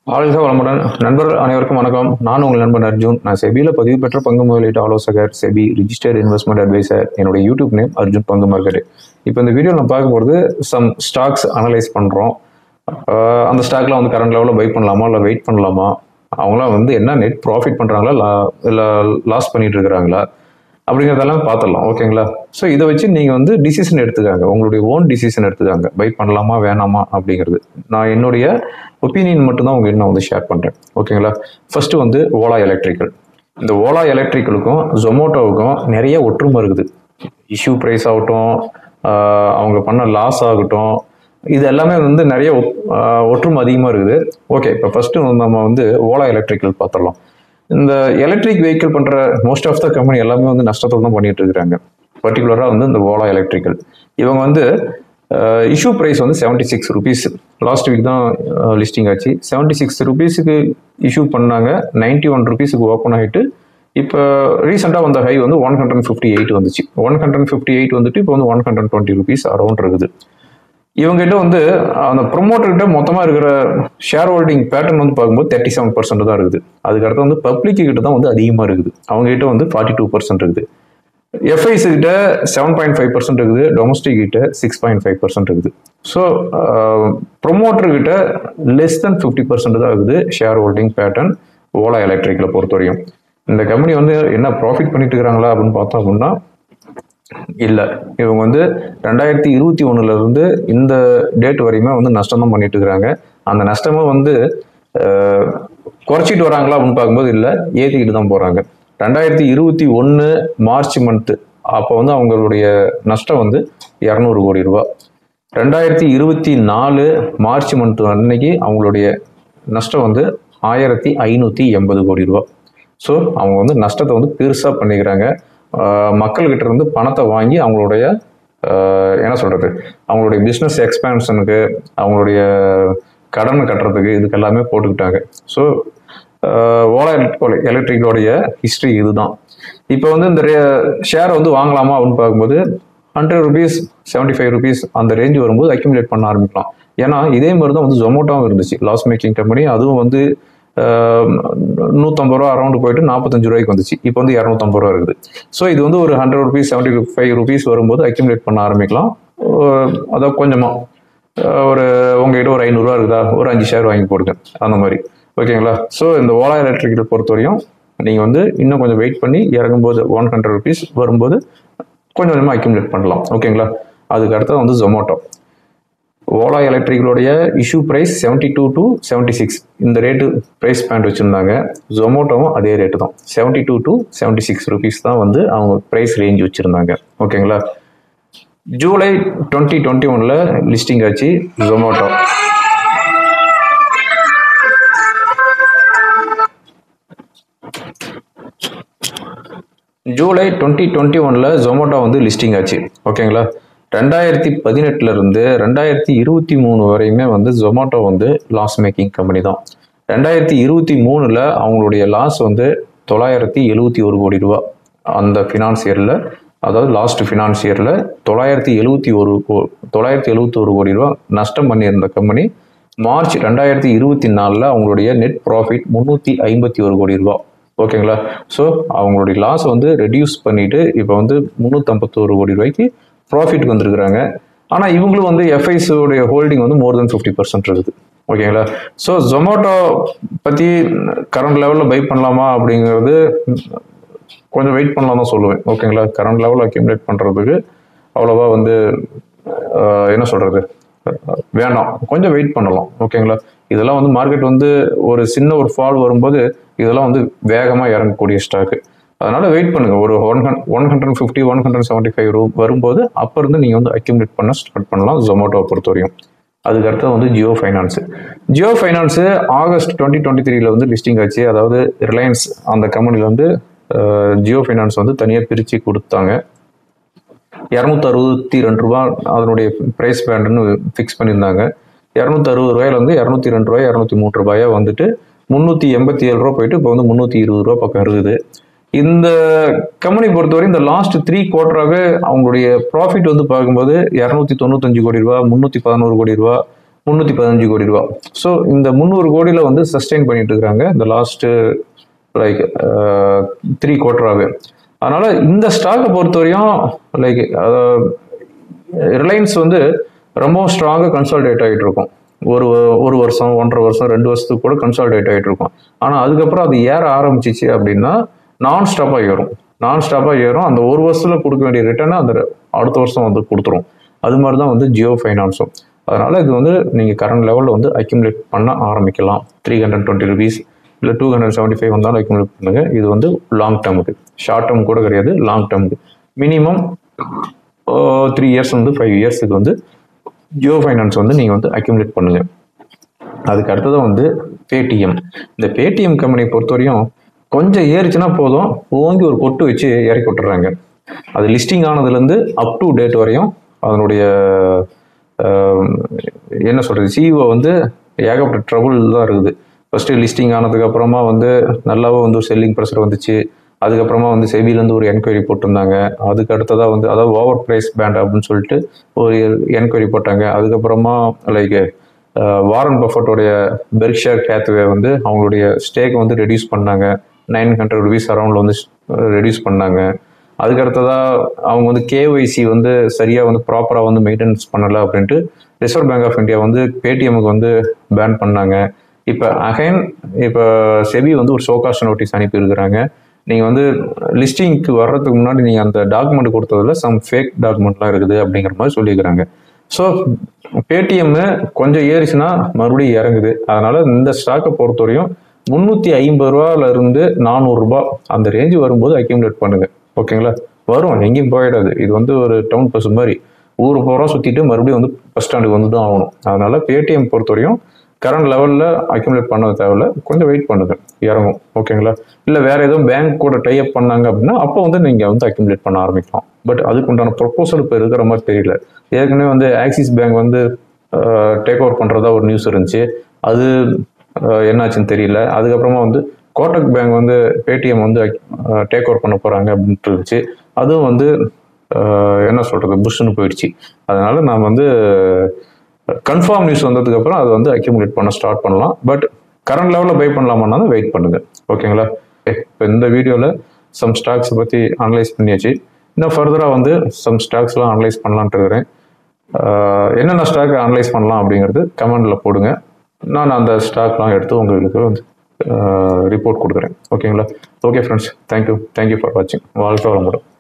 வாழ்க வளமுடன். நண்பர்கள் அனைவருக்கும் வணக்கம். நான் உங்கள் நண்பன் அர்ஜுன். நான் செபியில் பதிவு பெற்ற பங்கு முதலீட்டு ஆலோசகர், செபி ரிஜிஸ்டர்ட் இன்வெஸ்ட்மெண்ட் அட்வைசர். என்னுடைய யூடியூப் நேம் அர்ஜுன் பங்கு மார்க்கெட். இப்போ இந்த வீடியோ நம்ம பார்க்கும்போது சம் ஸ்டாக்ஸ் அனலைஸ் பண்ணுறோம். அந்த ஸ்டாக்லாம் வந்து கரண்ட் லெவலில் பை பண்ணலாமா இல்லை வெயிட் பண்ணலாமா, அவங்களாம் வந்து என்ன நெட் ப்ராஃபிட் பண்ணுறாங்களா இல்லை லாஸ் பண்ணிட்டு இருக்கிறாங்களா அப்படிங்கிறதெல்லாம் பார்த்துடலாம். ஓகேங்களா? ஸோ இதை வச்சு நீங்கள் வந்து டிசிஷன் எடுத்துக்காங்க, உங்களுடைய ஓன் டிசிஷன் எடுத்துக்காங்க, பை பண்ணலாமா வேணாமா அப்படிங்கிறது. நான் என்னுடைய ஒப்பீனியன் மட்டும்தான் உங்ககிட்ட நான் வந்து ஷேர் பண்ணுறேன். ஓகேங்களா? ஃபர்ஸ்ட் வந்து ஓலா எலக்ட்ரிக்கல். இந்த ஓலா எலக்ட்ரிக்கலுக்கும் ஜொமோட்டோவுக்கும் நிறைய ஒற்றுமை இருக்குது. இஷ்யூ ப்ரைஸ் ஆகட்டும், அவங்க பண்ண லாஸ் ஆகட்டும், இது எல்லாமே வந்து நிறைய ஒற்றுமை அதிகமாக இருக்குது. ஓகே, இப்போ ஃபர்ஸ்ட்டு நம்ம வந்து ஓலா எலக்ட்ரிக்கல் பார்த்துடலாம். இந்த எலக்ட்ரிக் வெஹிக்கிள் பண்ணுற மோஸ்ட் ஆஃப் த கம்பெனி எல்லாமே வந்து நஷ்டத்தில் தான் பண்ணிட்டு இருக்கிறாங்க. பர்டிகுலராக வந்து இந்த ஓலா எலக்ட்ரிக்கல் இவங்க வந்து இஷ்யூ ப்ரைஸ் வந்து 76 rupees. லாஸ்ட் வீக் தான் லிஸ்டிங் ஆச்சு. 76 rupeesக்கு இஷ்யூ பண்ணாங்க. 91 rupeesக்கு ஓப்பன் ஆகிட்டு இப்போ ரீசெண்டாக வந்த ஹை வந்து 158 வந்துச்சு. 158 வந்துட்டு இப்போ வந்து 120 rupees அரௌண்ட் இருக்குது. இவங்ககிட்ட வந்து அந்த ப்ரொமோட்டர்கிட்ட மொத்தமாக இருக்கிற ஷேர் ஹோல்டிங் பேட்டர்ன் வந்து பார்க்கும்போது 37% தான் இருக்குது. அதுக்கடுத்து வந்து பப்ளிக் கிட்ட தான் வந்து அதிகமாக இருக்குது. அவங்ககிட்ட வந்து 42% இருக்குது. எஃப்ஐஸ் கிட்ட 7.5% இருக்குது. டொமஸ்டிக் கிட்ட 6.5% இருக்குது. ஸோ ப்ரொமோட்டர் கிட்ட லெஸ் தென் 50% தான் இருக்குது ஷேர் ஹோல்டிங் பேட்டர்ன் ஓலா எலக்ட்ரிக்கலை பொறுத்தவரையும். இந்த கம்பெனி வந்து என்ன ப்ராஃபிட் பண்ணிட்டு இருக்கிறாங்களா அப்படின்னு பார்த்தோம் அப்படின்னா இல்லை. இவங்க வந்து 2021 இந்த டேட் வரையுமே வந்து நஷ்டம் தான் பண்ணிட்டு இருக்கிறாங்க. அந்த நஷ்டமும் வந்து குறைச்சிட்டு வராங்களா அப்படின்னு பார்க்கும்போது இல்லை, ஏற்றிக்கிட்டு தான் போகிறாங்க. 2021 மார்ச் மந்த்து அப்போ வந்து அவங்களுடைய நஷ்டம் வந்து 200 கோடி ரூபா. 2024 மார்ச் மந்த் அன்னைக்கு அவங்களுடைய நஷ்டம் வந்து 1580 கோடி ரூபா. ஸோ அவங்க வந்து நஷ்டத்தை வந்து பெருசாக பண்ணிக்கிறாங்க. மக்கள்கிட்ட இருந்து பணத்தை வாங்கி அவங்களுடைய என்ன சொல்கிறது, அவங்களுடைய பிஸ்னஸ் எக்ஸ்பேன்ஷனுக்கு, அவங்களுடைய கடன் கட்டுறதுக்கு, இதுக்கு எல்லாமே போட்டுக்கிட்டாங்க. ஸோ ஓலா எலக்ட்ரிக்கோடைய ஹிஸ்ட்ரி இதுதான். இப்போ வந்து இந்த ஷேர் வந்து வாங்கலாமா அப்படின்னு பார்க்கும்போது 100 rupees 75 rupees அந்த ரேஞ்சு வரும்போது அக்யூமுலேட் பண்ண ஆரம்பிக்கலாம். ஏன்னா இதே மாதிரி தான் வந்து ஜொமோட்டோவும் இருந்துச்சு, லாஸ் மேக்கிங் கம்பெனி. அதுவும் வந்து 150 ரூபா அரௌண்ட் போயிட்டு 45 ரூபாய்க்கு வந்துச்சு. இப்போ வந்து 250 ரூபா இருக்குது. ஸோ இது வந்து ஒரு 100 rupees 75 rupees வரும்போது அக்யூமுலேட் பண்ண ஆரம்பிக்கலாம். அதான் கொஞ்சமாக ஒரு உங்ககிட்ட ஒரு 500 ரூபா இருக்குதா, ஒரு 5 ஷேர் வாங்கி போடுங்க, அந்த மாதிரி. ஓகேங்களா? ஸோ இந்த ஓலா எலக்ட்ரிக்கல் பொறுத்தவரையும் நீங்கள் வந்து இன்னும் கொஞ்சம் வெயிட் பண்ணி இறங்கும்போது 100 rupees வரும்போது கொஞ்சம் கொஞ்சமாக அக்யூமுலேட் பண்ணலாம். ஓகேங்களா? அதுக்கு அடுத்தது வந்து ஜொமோட்டோ. ஓலா எலக்ட்ரிக்கலுடைய இஷ்யூ ப்ரைஸ் 72 to 76 இந்த ரேட்டு ப்ரைஸ் பேண்ட் வச்சுருந்தாங்க. ஜொமோட்டோவும் அதே ரேட்டு தான், 72 to 76 rupees தான் வந்து அவங்க ப்ரைஸ் ரேஞ்ச் வச்சுருந்தாங்க. ஓகேங்களா? ஜூலை 2021 லிஸ்டிங் ஆச்சு ஜொமோட்டோ. ஜூலை 2021 ஜொமோட்டோ வந்து லிஸ்டிங் ஆச்சு. ஓகேங்களா? 2018 2023 வரையுமே வந்து ஜொமோட்டோ வந்து லாஸ் மேக்கிங் கம்பெனி தான். 2023 அவங்களுடைய லாஸ் வந்து 971 கோடி ரூபா. அந்த ஃபினான்சியரில், அதாவது லாஸ்ட் ஃபினான்சியரில் 971 கோடி ரூபா நஷ்டம் பண்ணியிருந்த கம்பெனி மார்ச் 2024 அவங்களுடைய நெட் ப்ராஃபிட் 351 கோடி ரூபா. ஓகேங்களா? ஸோ அவங்களுடைய லாஸ் வந்து ரெடியூஸ் பண்ணிட்டு இப்போ வந்து 351 கோடி ரூபாய்க்கு ப்ராஃபிட்டுக்கு வந்துருக்குறாங்க. ஆனால் இவங்களும் வந்து எஃப்ஐஸோடைய ஹோல்டிங் வந்து மோர் தென் 50% இருக்குது. ஓகேங்களா? ஸோ ஜொமோட்டோ பற்றி கரண்ட் லெவலில் பை பண்ணலாமா அப்படிங்கிறது கொஞ்சம் வெயிட் பண்ணலாம் தான் சொல்லுவேன். ஓகேங்களா? கரண்ட் லெவலில் அக்யூமுலேட் பண்ணுறதுக்கு அவ்வளோவா வந்து என்ன சொல்கிறது, வேண்டாம், கொஞ்சம் வெயிட் பண்ணலாம். ஓகேங்களா? இதெல்லாம் வந்து மார்க்கெட் வந்து ஒரு சின்ன ஒரு ஃபால் வரும்போது இதெல்லாம் வந்து வேகமாக இறங்கக்கூடிய ஸ்டாக்கு. அதனால வெயிட் பண்ணுங்க. ஒரு 150 175 வரும்போது அப்போ இருந்து நீங்கள் வந்து அக்யூமுலேட் பண்ண ஸ்டார்ட் பண்ணலாம் ஜொமோட்டோவை பொறுத்தவரையும். அதுக்கடுத்து வந்து ஜியோ ஃபைனான்ஸு ஆகஸ்ட் 2023 வந்து லிஸ்டிங் ஆச்சு. அதாவது ரிலையன்ஸ் அந்த கம்பெனியில் வந்து ஜியோ ஃபைனான்ஸ் வந்து தனியாக பிரித்து கொடுத்தாங்க. 262 ரூபா அதனுடைய ப்ரைஸ் பேண்டுன்னு ஃபிக்ஸ் பண்ணியிருந்தாங்க. 260 ரூபாயிலேருந்து 202 ரூபாய் 203 ரூபாயா வந்துட்டு 387 ரூபா போயிட்டு இப்போ வந்து 320 ரூபா பக்கம் இருக்குது. இந்த கம்பெனி பொறுத்தவரை இந்த லாஸ்ட் 3 குவார்டராக அவங்களுடைய ப்ராஃபிட் வந்து பார்க்கும்போது 295 கோடி ரூபா, 311 கோடி ரூபா, 315 கோடி ரூபா. ஸோ இந்த 300 கோடியில் வந்து சஸ்டெயின் பண்ணிட்டு இருக்கிறாங்க இந்த லாஸ்ட்டு லைக் 3 குவார்டராகவே. அதனால இந்த ஸ்டாக்கை பொறுத்தவரையும் லைக் ரிலையன்ஸ் வந்து ரொம்ப ஸ்ட்ராங்காக கன்சால்டேட் ஆகிட்டு இருக்கும். ஒரு வருஷம் 1.5 வருஷம் 2 வருஷத்துக்கு கூட கன்சால்டேட் ஆகிட்டு இருக்கும். ஆனால் அதுக்கப்புறம் அது ஏற ஆரம்பிச்சிச்சு அப்படின்னா நான் ஸ்டாப்பாக ஏறும். அந்த ஒரு வருஷத்தில் கொடுக்க வேண்டிய ரிட்டர்னை அந்த அடுத்த வருஷம் வந்து கொடுத்துரும். அது மாதிரி தான் வந்து ஜியோ ஃபைனான்ஸும். அதனால இது வந்து நீங்கள் கரண்ட் லெவலில் வந்து அக்யூமுலேட் பண்ண ஆரம்பிக்கலாம். 320 rupees இல்லை 275 வந்தாலும் அக்யூமுலேட் பண்ணுங்க. இது வந்து லாங் டேர்முக்கு, ஷார்ட் டேர்ம் கூட கிடையாது, லாங் டேர்முக்கு. மினிமம் 3 years வந்து 5 yearsக்கு வந்து ஜியோ ஃபைனான்ஸ் வந்து நீங்கள் வந்து அக்யூமுலேட் பண்ணுங்க. அதுக்கு அடுத்ததான் வந்து பேடிஎம். இந்த பேடிஎம் கம்பெனியை பொறுத்தவரையும் கொஞ்சம் ஏறிச்சுன்னா போதும், ஓங்கி ஒரு கொட்டு வச்சு இறக்கி விட்டுறாங்க. அது லிஸ்டிங் ஆனதுலேருந்து அப் டு டேட் வரையும் அதனுடைய என்ன சொல்கிறது, சிஇஓ வந்து ஏகப்பட்ட ட்ரபுள் தான் இருக்குது. ஃபஸ்ட்டு லிஸ்டிங் ஆனதுக்கு அப்புறமா வந்து நல்லாவே வந்து ஒரு செல்லிங் ப்ரெஷர் வந்துச்சு. அதுக்கப்புறமா வந்து செபிலேருந்து ஒரு என்கொயரி போட்டிருந்தாங்க. அதுக்கு அடுத்ததாக வந்து அதாவது ஓவர் ப்ரைஸ் பேண்ட் அப்படின்னு சொல்லிட்டு ஒரு என்கொயரி போட்டாங்க. அதுக்கப்புறமா லைக் வாரன் பஃபட்டோடைய பெர்க்ஷயர் ஹேத்வே வந்து அவங்களுடைய ஸ்டேக் வந்து ரெடியூஸ் பண்ணாங்க. 900 rupees அரௌண்டில் வந்து ரெடியூஸ் பண்ணாங்க. அதுக்கடுத்ததாக அவங்க வந்து கேஒய்சி வந்து சரியாக வந்து ப்ராப்பராக வந்து மெயின்டெனன்ஸ் பண்ணலை அப்படின்ட்டு ரிசர்வ் பேங்க் ஆஃப் இந்தியா வந்து பேடிஎம்முக்கு வந்து பேன் பண்ணாங்க. இப்போ அகைன் இப்போ செபி வந்து ஒரு ஷோகாஸ் நோட்டீஸ் அனுப்பியிருக்கிறாங்க. நீங்கள் வந்து லிஸ்டிங்க்கு வர்றதுக்கு முன்னாடி நீங்கள் அந்த டாக்குமெண்ட் கொடுத்ததில் சம் ஃபேக் டாக்குமெண்ட்லாம் இருக்குது அப்படிங்கிற மாதிரி சொல்லியிருக்கிறாங்க. ஸோ பேடிஎம்மு கொஞ்சம் ஏறிச்சுன்னா மறுபடியும் இறங்குது. அதனால் இந்த ஸ்டாக்கை பொறுத்தவரையும் 350 ரூபாயிலிருந்து 400 ரூபாய் அந்த ரேஞ்சு வரும்போது அக்யூமுலேட் பண்ணுங்க. ஓகேங்களா? வரும், எங்கேயும் போயிடாது. இது வந்து ஒரு டவுன் பஸ் மாதிரி ஊர் பூரா சுற்றிட்டு மறுபடியும் வந்து பஸ் ஸ்டாண்டுக்கு வந்து தான் ஆகணும். அதனால பேடிஎம் பொறுத்தவரையும் கரண்ட் லெவலில் அக்யூமுலேட் பண்ண தேவையில்ல, கொஞ்சம் வெயிட் பண்ணுங்க, இறங்கும். ஓகேங்களா? இல்லை வேற எதுவும் பேங்க் கூட டைப் பண்ணாங்க அப்படின்னா அப்போ வந்து நீங்கள் வந்து அக்யூமுலேட் பண்ண ஆரம்பிக்கலாம். பட் அதுக்கு உண்டான ப்ரொப்போசல் இப்போ இருக்கிற மாதிரி தெரியல. ஏற்கனவே வந்து ஆக்சிஸ் பேங்க் வந்து டேக் ஓவர் பண்ணுறதா ஒரு நியூஸ் இருந்துச்சு. அது என்னாச்சுன்னு தெரியல. அதுக்கப்புறமா வந்து கோட்டக் பேங்க் வந்து பேடிஎம் வந்து டேக் ஓவர் பண்ண போகிறாங்க அப்படின்ட்டு இருந்துச்சு. அதுவும் வந்து என்ன சொல்கிறது, புஷ்ஷுன்னு போயிடுச்சு. அதனால நான் வந்து கன்ஃபார்ம் நியூஸ் வந்ததுக்கப்புறம் அதை வந்து அக்யூமுலேட் பண்ண ஸ்டார்ட் பண்ணலாம். பட் கரண்ட் லெவலில் பை பண்ணலாமான்னா வெயிட் பண்ணுங்க. ஓகேங்களா? இப்போ இந்த வீடியோவில் சம் ஸ்டாக்ஸை பற்றி அனலைஸ் பண்ணியாச்சு. இன்னும் ஃபர்தராக வந்து சம் ஸ்டாக்ஸ்லாம் அனலைஸ் பண்ணலான்ட்டு இருக்கிறேன். என்னென்ன ஸ்டாக் அனலைஸ் பண்ணலாம் அப்படிங்கிறது கமெண்டில் போடுங்க. நான் அந்த ஸ்டாக்லாம் எடுத்து உங்களுக்கு வந்து ரிப்போர்ட் கொடுக்குறேன். ஓகேங்களா? ஓகே ஃப்ரெண்ட்ஸ், தேங்க்யூ ஃபார் வாட்சிங். வாழ்க்கை வளமுடன்.